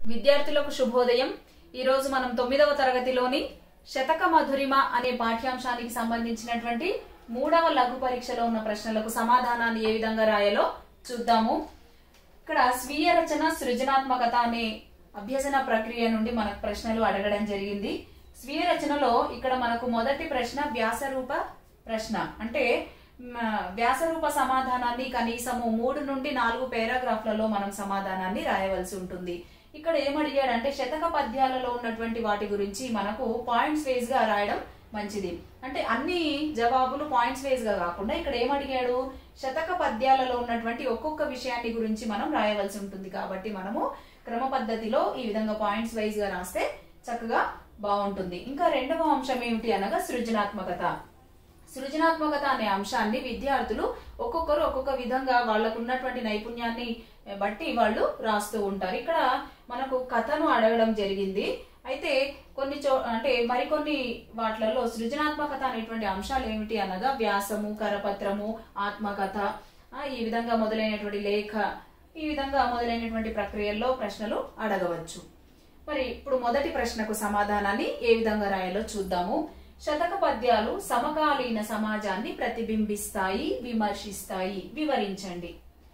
విద్యార్థులకు శుభోదయం. ఈ రోజు మనం 9వ తరగతిలోని శతక మధురిమ అనే పాఠ్యాంశానికి సంబంధించినటువంటి 3వ లఘు పరీక్షలో ఉన్న ప్రశ్నలకు సమాధానాన్ని ఏ విధంగా రాయాలో చూద్దాము. ఇక్కడ స్వీయ రచన సృజనాత్మకత అనే అభ్యసన ప్రక్రియ నుండి మనకు ప్రశ్నలు అడగడం జరిగింది. స్వీయ రచనలో ఇక్కడ మనకు మొదటి ప్రశ్న వ్యాసరూప ప్రశ్న, అంటే వ్యాసరూప సమాధానాన్ని కనీసము 3 నుండి 4 పారాగ్రాఫ్లలో మనం సమాధానాన్ని రాయవలసి ఉంటుంది. ఇక్కడ ఏమడిగాడంటే శతక పద్యాలలో ఉన్నటువంటి వాటి గురించి మనకు పాయింట్స్ వైజ్ గా రాయడం మంచిది. అంటే అన్ని జవాబులు పాయింట్స్ వైజ్ గా కాకుండా ఇక్కడ ఏమడిగాడు, శతక పద్యాలలో ఉన్నటువంటి ఒక్కొక్క విషయాన్ని గురించి మనం రాయవలసి ఉంటుంది. కాబట్టి మనము క్రమ పద్ధతిలో ఈ విధంగా పాయింట్స్ వైజ్ గా రాస్తే చక్కగా బాగుంటుంది. ఇంకా రెండవ అంశం ఏమిటి అనగా సృజనాత్మకత. సృజనాత్మకత అనే అంశాన్ని విద్యార్థులు ఒక్కొక్కరు ఒక్కొక్క విధంగా వాళ్ళకు ఉన్నటువంటి నైపుణ్యాన్ని బట్టి వాళ్ళు రాస్తూ ఉంటారు. ఇక్కడ మనకు కథను అడగడం జరిగింది. అయితే అంటే మరికొన్ని వాటిలలో సృజనాత్మకత అనేటువంటి అంశాలు ఏమిటి అనగా వ్యాసము, కరపత్రము, ఆత్మకథ, ఈ విధంగా మొదలైనటువంటి లేఖ, ఈ విధంగా మొదలైనటువంటి ప్రక్రియల్లో ప్రశ్నలు అడగవచ్చు. మరి ఇప్పుడు మొదటి ప్రశ్నకు సమాధానాన్ని ఏ విధంగా రాయాలో చూద్దాము. శతక పద్యాలు సమకాలీన సమాజాన్ని ప్రతిబింబిస్తాయి, విమర్శిస్తాయి, వివరించండి.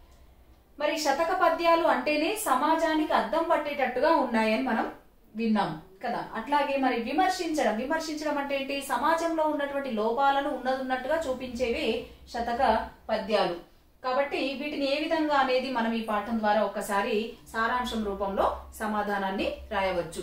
మరి శతక పద్యాలు అంటేనే సమాజానికి అద్దం పట్టేటట్టుగా ఉన్నాయని మనం విన్నాం కదా. అట్లాగే మరి విమర్శించడం అంటే ఏంటి, సమాజంలో ఉన్నటువంటి లోపాలను ఉన్నట్టుగా చూపించేవి శతక పద్యాలు. కాబట్టి వీటిని ఏ విధంగా అనేది మనం ఈ పాఠం ద్వారా ఒక్కసారి సారాంశం రూపంలో సమాధానాన్ని రాయవచ్చు.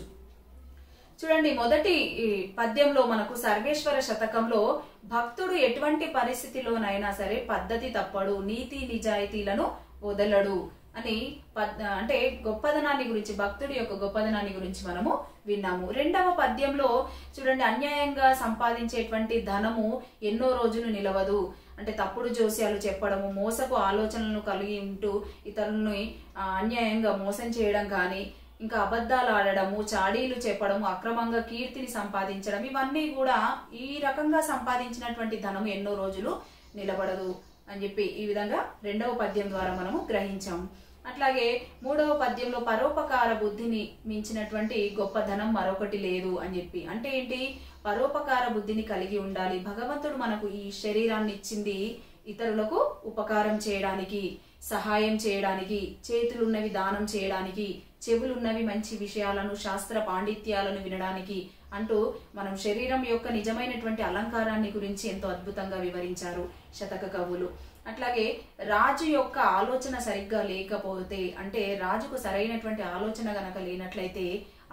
చూడండి, మొదటి పద్యంలో మనకు సర్వేశ్వర శతకంలో భక్తుడు ఎటువంటి పరిస్థితిలోనైనా సరే పద్ధతి తప్పడు, నీతి నిజాయితీలను వదలడు అని అంటే గొప్పదనాన్ని గురించి, భక్తుడి యొక్క గొప్పదనాన్ని గురించి మనము విన్నాము. రెండవ పద్యంలో చూడండి, అన్యాయంగా సంపాదించేటువంటి ధనము ఎన్నో రోజులు నిలవదు, అంటే తప్పుడు జోస్యాలు చెప్పడము, మోసపు ఆలోచనలను కలిగి ఉంటూ ఇతరులని అన్యాయంగా మోసం చేయడం కానీ, ఇంకా అబద్ధాలు ఆడడము, చాడీలు చెప్పడము, అక్రమంగా కీర్తిని సంపాదించడం, ఇవన్నీ కూడా ఈ రకంగా సంపాదించినటువంటి ధనము ఎన్నో రోజులు నిలబడదు అని చెప్పి ఈ విధంగా రెండవ పద్యం ద్వారా మనము గ్రహించాము. అట్లాగే మూడవ పద్యంలో పరోపకార బుద్ధిని మించినటువంటి గొప్పదనం మరొకటి లేదు అని చెప్పి, అంటే ఏంటి, పరోపకార బుద్ధిని కలిగి ఉండాలి. భగవంతుడు మనకు ఈ శరీరాన్ని ఇచ్చింది ఇతరులకు ఉపకారం చేయడానికి, సహాయం చేయడానికి, చేతులున్నవి దానం చేయడానికి, చెవులున్నవి మంచి విషయాలను, శాస్త్ర పాండిత్యాలను వినడానికి అంటూ మనం శరీరం యొక్క నిజమైనటువంటి అలంకారాన్ని గురించి ఎంతో అద్భుతంగా వివరించారు శతక కవులు. అట్లాగే రాజు యొక్క ఆలోచన సరిగ్గా లేకపోతే, అంటే రాజుకు సరైనటువంటి ఆలోచన గనక లేనట్లయితే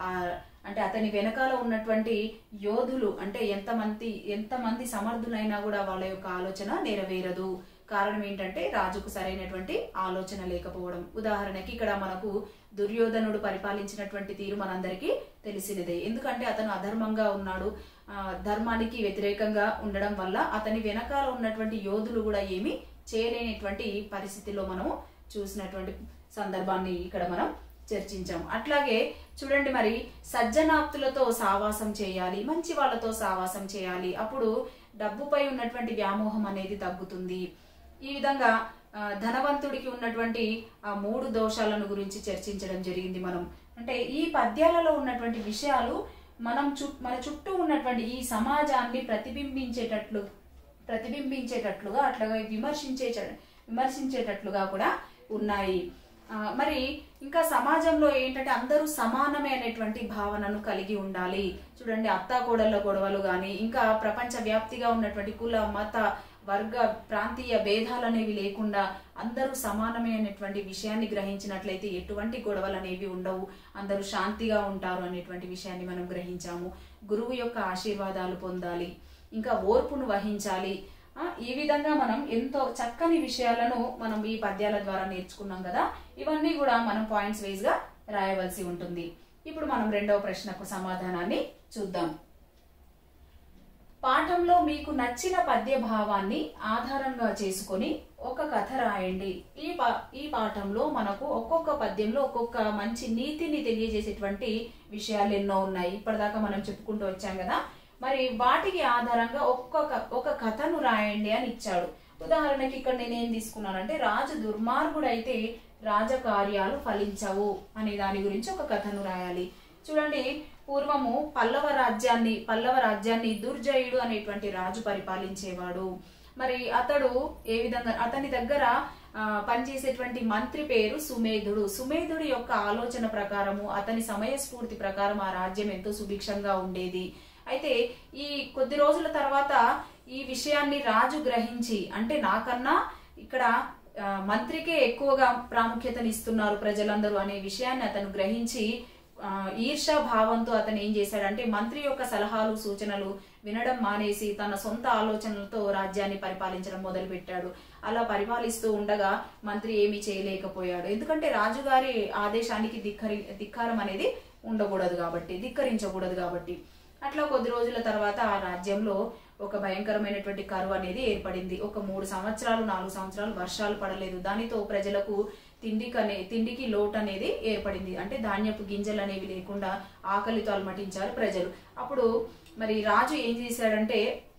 అంటే అతని వెనకాల ఉన్నటువంటి యోధులు, అంటే ఎంతమంది సమర్థులైనా కూడా వాళ్ళ యొక్క ఆలోచన నెరవేరదు. కారణం ఏంటంటే రాజుకు సరైనటువంటి ఆలోచన లేకపోవడం. ఉదాహరణకి ఇక్కడ మనకు దుర్యోధనుడు పరిపాలించినటువంటి తీరు మనందరికీ తెలిసినదే. ఎందుకంటే అతను అధర్మంగా ఉన్నాడు, ధర్మానికి వ్యతిరేకంగా ఉండడం వల్ల అతని వెనకాల ఉన్నటువంటి యోధులు కూడా ఏమీ చేయలేనటువంటి పరిస్థితిలో మనము చూసినటువంటి సందర్భాన్ని ఇక్కడ మనం చర్చించాం. అట్లాగే చూడండి, మరి సజ్జనాప్తులతో సావాసం చేయాలి, మంచి వాళ్ళతో సావాసం చేయాలి, అప్పుడు డబ్బుపై ఉన్నటువంటి వ్యామోహం అనేది తగ్గుతుంది. ఈ విధంగా ధనవంతుడికి ఉన్నటువంటి ఆ 3 దోషాలను గురించి చర్చించడం జరిగింది మనం. అంటే ఈ పద్యాలలో ఉన్నటువంటి విషయాలు మన చుట్టూ ఉన్నటువంటి ఈ సమాజాన్ని ప్రతిబింబించేటట్లుగా అట్లాగే విమర్శించేటట్లుగా కూడా ఉన్నాయి. మరి ఇంకా సమాజంలో ఏంటంటే అందరూ సమానమే అనేటువంటి భావనను కలిగి ఉండాలి. చూడండి, అత్తాకోడళ్ళ గొడవలు కానీ, ఇంకా ప్రపంచ వ్యాప్తిగా ఉన్నటువంటి కుల, మత, వర్గ, ప్రాంతీయ భేదాలు అనేవి లేకుండా అందరూ సమానమే అనేటువంటి విషయాన్ని గ్రహించినట్లయితే ఎటువంటి గొడవలు అనేవి ఉండవు, అందరూ శాంతిగా ఉంటారు అనేటువంటి విషయాన్ని మనం గ్రహించాము. గురువు యొక్క ఆశీర్వాదాలు పొందాలి, ఇంకా ఓర్పును వహించాలి. ఈ విధంగా మనం ఎంతో చక్కని విషయాలను మనం ఈ పద్యాల ద్వారా నేర్చుకున్నాం కదా. ఇవన్నీ కూడా మనం పాయింట్స్ వైజ్ గా రాయవలసి ఉంటుంది. ఇప్పుడు మనం రెండవ ప్రశ్నకు సమాధానాన్ని చూద్దాం. పాఠంలో మీకు నచ్చిన పద్య భావాన్ని ఆధారంగా చేసుకొని ఒక కథ రాయండి. ఈ పాఠంలో మనకు ఒక్కొక్క పద్యంలో ఒక్కొక్క మంచి నీతిని తెలియజేసేటువంటి విషయాలు ఎన్నో ఉన్నాయి. ఇప్పటిదాకా మనం చెప్పుకుంటూ వచ్చాం కదా. మరి వాటికి ఆధారంగా ఒక కథను రాయండి అని ఇచ్చాడు. ఉదాహరణకి ఇక్కడ నేనేం తీసుకున్నానంటే, రాజు దుర్మార్గుడైతే రాజకార్యాలు ఫలించవు అనే దాని గురించి ఒక కథను రాయాలి. చూడండి, పూర్వము పల్లవ రాజ్యాన్ని దుర్జయుడు అనేటువంటి రాజు పరిపాలించేవాడు. మరి అతడు ఏ విధంగా, అతని దగ్గర పనిచేసేటువంటి మంత్రి పేరు సుమేధుడు. సుమేధుడి యొక్క ఆలోచన ప్రకారము, అతని సమయస్ఫూర్తి ప్రకారం ఆ రాజ్యం ఎంతో సుభిక్షంగా ఉండేది. అయితే ఈ కొద్ది రోజుల తర్వాత ఈ విషయాన్ని రాజు గ్రహించి, అంటే నాకన్నా ఇక్కడ మంత్రికే ఎక్కువగా ప్రాముఖ్యతనిస్తున్నారు ప్రజలందరూ అనే విషయాన్ని అతను గ్రహించి ఈర్షా భావంతో అతను ఏం చేశాడంటే, మంత్రి యొక్క సలహాలు సూచనలు వినడం మానేసి తన సొంత ఆలోచనలతో రాజ్యాన్ని పరిపాలించడం మొదలు పెట్టాడు. అలా పరిపాలిస్తూ ఉండగా మంత్రి ఏమీ చేయలేకపోయాడు. ఎందుకంటే రాజుగారి ఆదేశానికి ధిక్కారం అనేది ఉండకూడదు కాబట్టి, ధిక్కరించకూడదు కాబట్టి. అట్లా కొద్ది రోజుల తర్వాత ఆ రాజ్యంలో ఒక భయంకరమైనటువంటి కరువు అనేది ఏర్పడింది. ఒక 3 సంవత్సరాలు 4 సంవత్సరాలు వర్షాలు పడలేదు. దానితో ప్రజలకు తిండికి లోటు అనేది ఏర్పడింది. అంటే ధాన్యపు గింజలు అనేవి లేకుండా ఆకలితో అలమటించారు ప్రజలు. అప్పుడు మరి రాజు ఏం చేశాడంటే,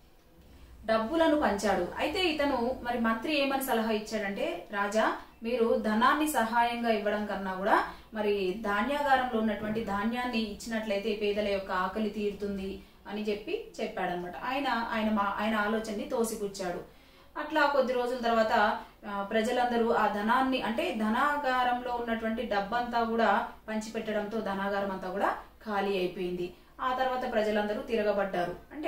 డబ్బులను పంచాడు. అయితే ఇతను మరి మంత్రి ఏమని సలహా ఇచ్చాడంటే, రాజా మీరు ధనాన్ని సహాయంగా ఇవ్వడం కన్నా కూడా మరి ధాన్యాగారంలో ఉన్నటువంటి ధాన్యాన్ని ఇచ్చినట్లయితే పేదల యొక్క ఆకలి తీరుతుంది అని చెప్పాడనమాట. ఆయన ఆలోచనని తోసిపుచ్చాడు. అట్లా కొద్ది రోజుల తర్వాత ప్రజలందరూ ఆ ధనాన్ని, అంటే ధనాగారంలో ఉన్నటువంటి డబ్బంతా కూడా పంచిపెట్టడంతో ధనాగారం అంతా కూడా ఖాళీ అయిపోయింది. ఆ తర్వాత ప్రజలందరూ తిరగబడ్డారు. అంటే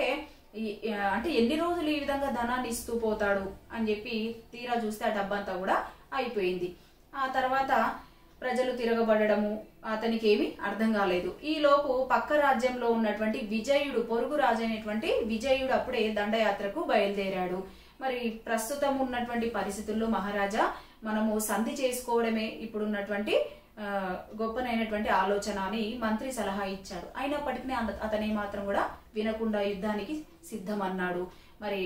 ఎన్ని రోజులు ఈ విధంగా ధనాన్ని ఇస్తూ పోతాడు అని చెప్పి తీరా చూస్తే ఆ డబ్బంతా కూడా అయిపోయింది. ఆ తర్వాత ప్రజలు తిరగబడము అతనికి ఏమీ అర్థం కాలేదు. ఈ లోపు పక్క రాజ్యంలో ఉన్నటువంటి విజయుడు, పొరుగు రాజు అయినటువంటి విజయుడు అప్పుడే దండయాత్రకు బయలుదేరాడు. మరి ప్రస్తుతం ఉన్నటువంటి పరిస్థితుల్లో మహారాజా, మనము సంధి చేసుకోవడమే ఇప్పుడున్నటువంటి గొప్పనైనటువంటి ఆలోచన అని మంత్రి సలహా ఇచ్చాడు. అయినప్పటికీ అతనే మాత్రం కూడా వినకుండా యుద్ధానికి సిద్ధమన్నాడు. మరి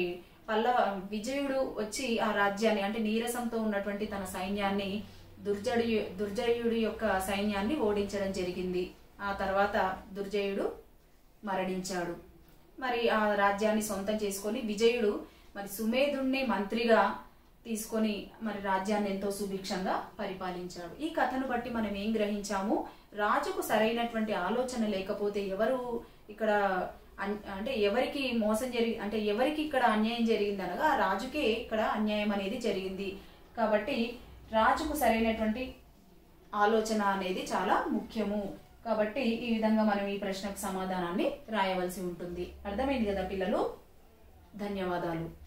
విజయుడు వచ్చి ఆ రాజ్యాన్ని, అంటే నీరసంతో ఉన్నటువంటి తన సైన్యాన్ని, దుర్జయుడి యొక్క సైన్యాన్ని ఓడించడం జరిగింది. ఆ తర్వాత దుర్జయుడు మరణించాడు. మరి ఆ రాజ్యాన్ని సొంతం చేసుకొని విజయుడు మరి సుమేధుణ్ణి మంత్రిగా తీసుకొని మరి రాజ్యాన్ని ఎంతో సుభిక్షంగా పరిపాలించాడు. ఈ కథను బట్టి మనం ఏం గ్రహించాము, రాజుకు సరైనటువంటి ఆలోచన లేకపోతే ఎవరు ఇక్కడ, అంటే ఎవరికి ఎవరికి ఇక్కడ అన్యాయం జరిగింది అనగా రాజుకే ఇక్కడ అన్యాయం అనేది జరిగింది. కాబట్టి రాజుకు సరైనటువంటి ఆలోచన అనేది చాలా ముఖ్యము. కాబట్టి ఈ విధంగా మనం ఈ ప్రశ్నకు సమాధానాన్ని రాయవలసి ఉంటుంది. అర్థమైంది కదా పిల్లలు? ధన్యవాదాలు.